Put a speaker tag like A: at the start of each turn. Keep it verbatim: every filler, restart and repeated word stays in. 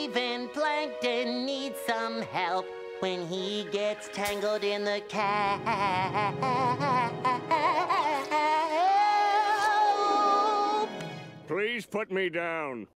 A: Even Plankton needs some help when he gets tangled in the kelp.
B: Please put me down.